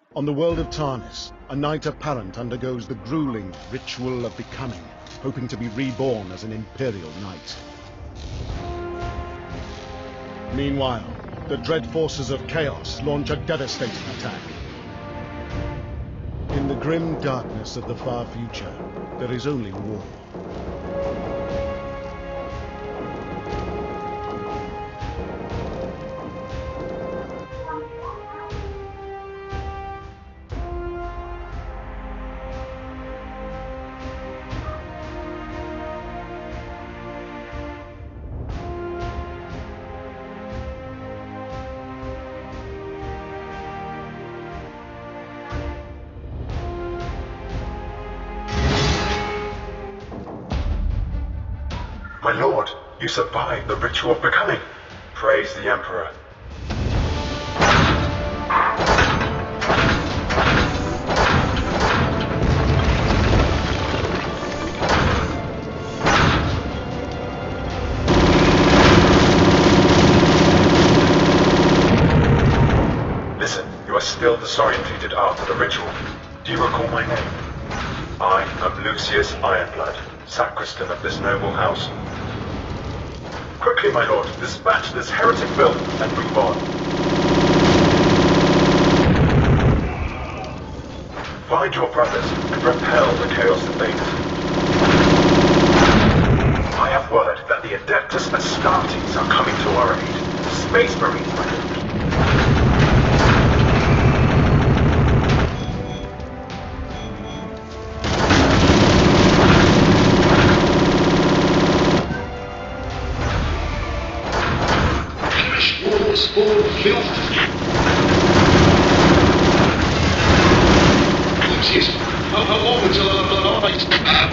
On the world of Tarnis, a knight apparent undergoes the grueling ritual of becoming, hoping to be reborn as an Imperial knight. Meanwhile, the dread forces of Chaos launch a devastating attack. In the grim darkness of the far future, there is only war. My lord, you survived the ritual of becoming. Praise the Emperor. Listen, you are still disorientated after the ritual. Do you recall my name? I am Lucius Ironblood, sacristan of this noble house. Quickly, my lord, dispatch this heretic filth and move on. Find your brothers and repel the Chaos Invaders. I have word that the Adeptus Astartes are coming to our aid. Space Marines, my lord. Lucius, how long until the night?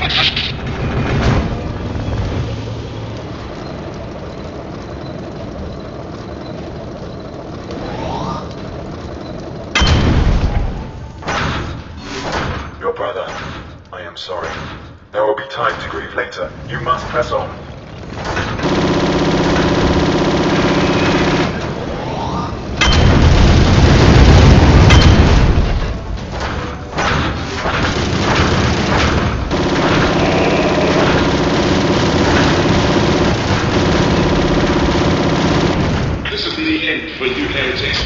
Your brother, I am sorry. There will be time to grieve later. You must press on. This is the end for you heretics.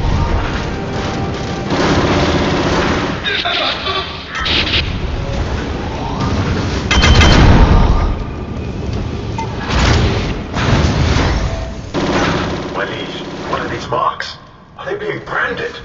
My liege, what are these marks? Are they being branded?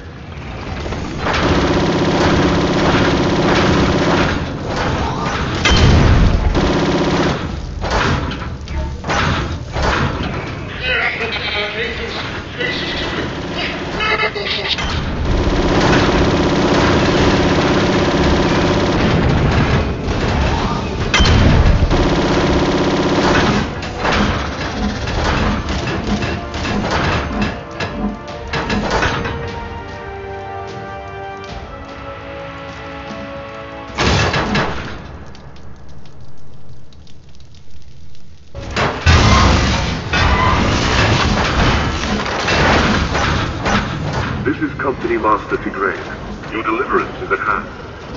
This is Company Master Tigraine. Your deliverance is at hand.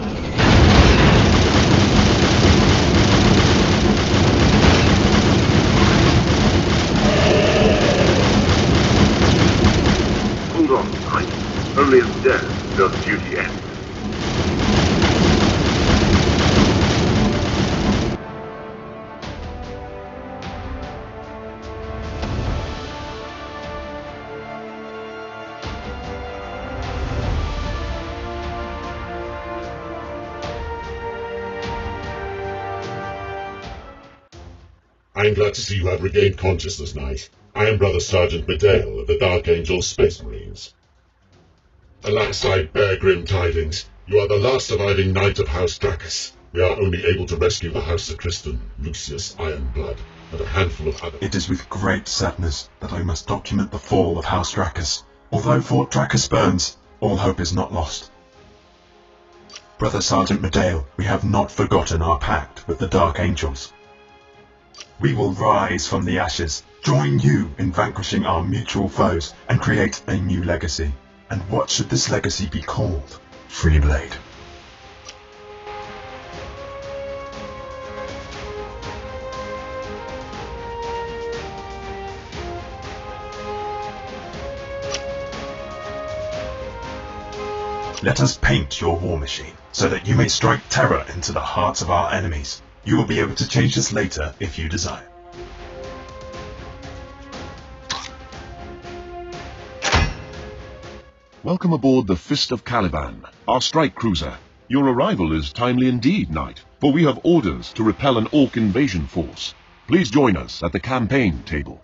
Hold on, knight. Only in death does duty end. I am glad to see you have regained consciousness, Knight. I am Brother Sergeant Medale of the Dark Angel Space Marines. Alas, I bear grim tidings. You are the last surviving Knight of House Dracus. We are only able to rescue the House Sacristan, Lucius Ironblood, and a handful of others. It is with great sadness that I must document the fall of House Dracus. Although Fort Dracus burns, all hope is not lost. Brother Sergeant Medale, we have not forgotten our pact with the Dark Angels. We will rise from the ashes, join you in vanquishing our mutual foes, and create a new legacy. And what should this legacy be called? Free blade. Let us paint your war machine, so that you may strike terror into the hearts of our enemies. You will be able to change this later if you desire. Welcome aboard the Fist of Caliban, our strike cruiser. Your arrival is timely indeed, Knight, for we have orders to repel an Orc invasion force. Please join us at the campaign table.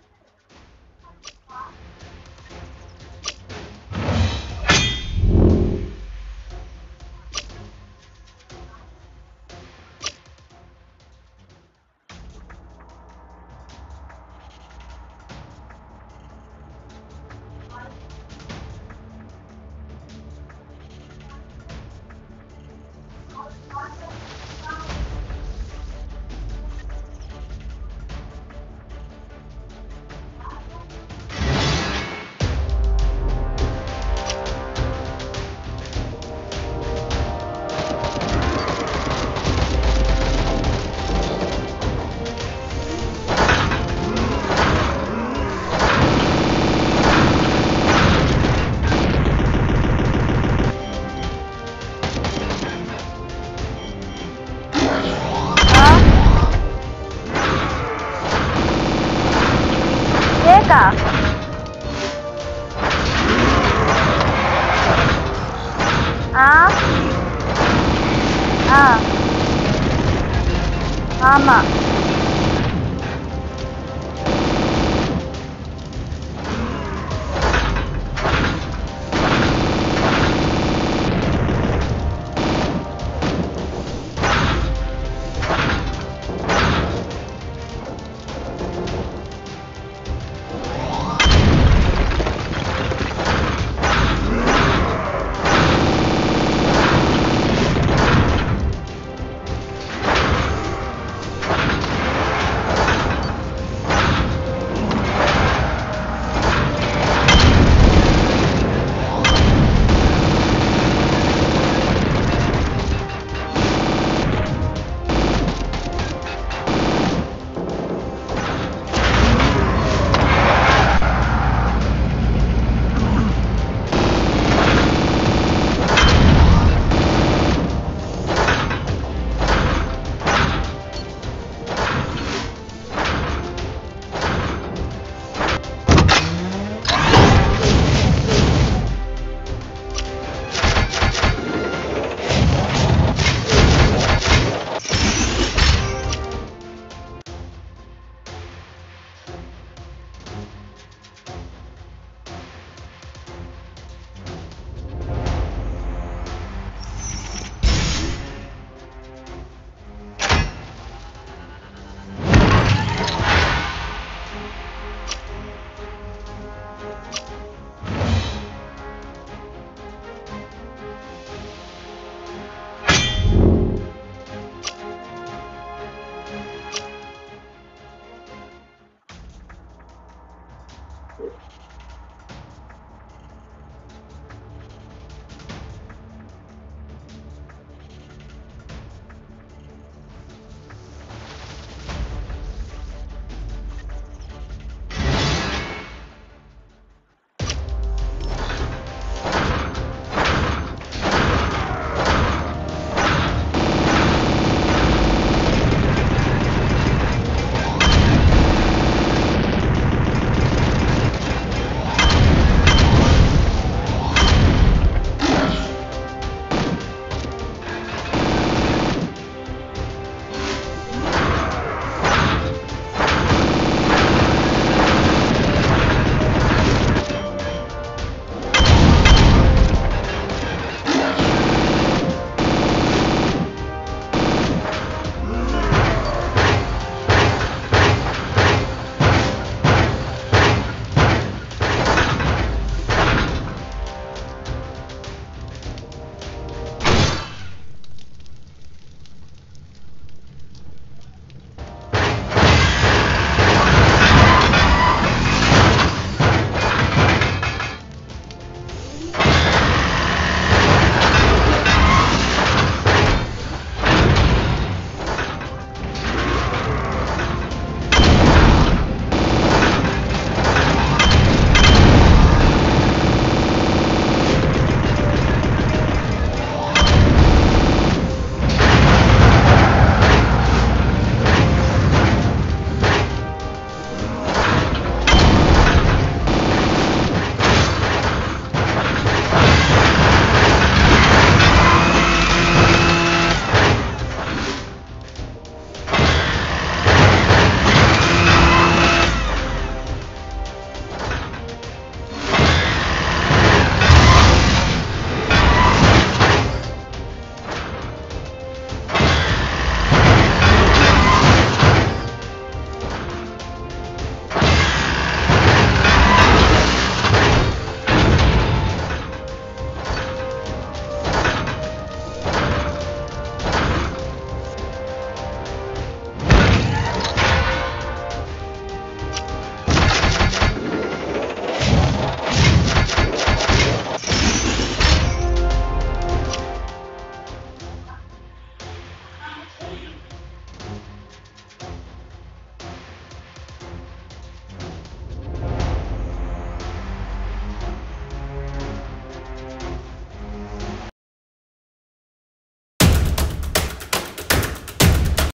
ஆமா